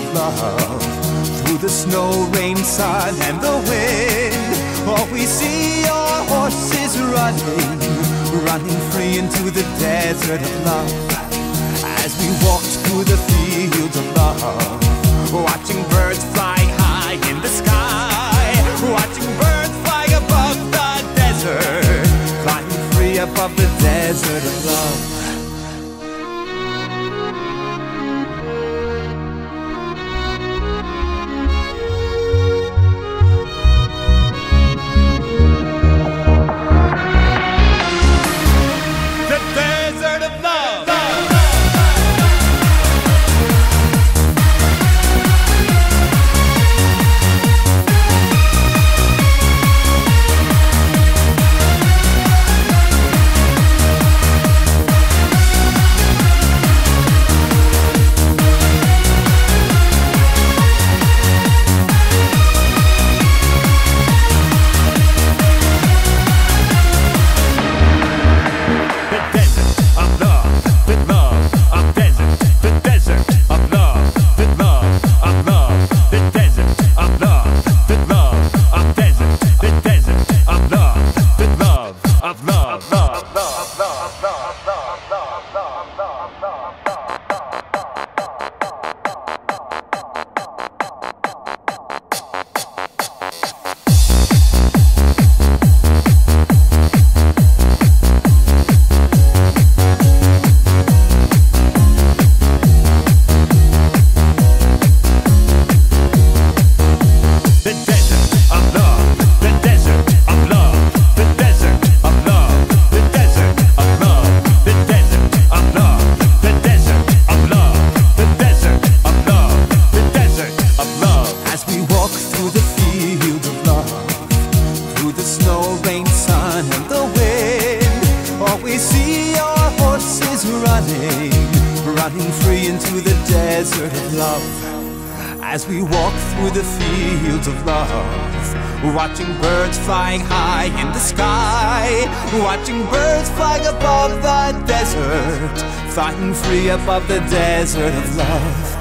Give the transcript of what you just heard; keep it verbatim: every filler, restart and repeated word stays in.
love. Through the snow, rain, sun, and the wind, all we see are horses running, running free into the desert of love. As we walked through the fields of love, watching birds fly high in the sky, watching birds fly above the desert, flying free above the desert of love. Running free into the desert of love. As we walk through the fields of love, watching birds flying high in the sky, watching birds flying above the desert, flying free above the desert of love.